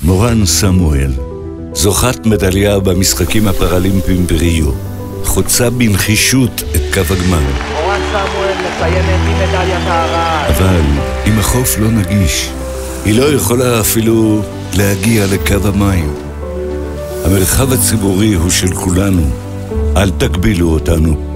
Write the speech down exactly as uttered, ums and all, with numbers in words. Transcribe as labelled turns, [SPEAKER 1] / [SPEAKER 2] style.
[SPEAKER 1] מורן סמואל, זוכת מדליה במשחקים הפראלימפיים בריו, חוצה בנחישות את קו הגמר.
[SPEAKER 2] מורן סמואל מסיימת עם מדליית הארד.
[SPEAKER 1] אבל אם החוף לא נגיש, היא לא יכולה אפילו להגיע לקו המים. המרחב הציבורי הוא של כולנו, אל תגבילו אותנו.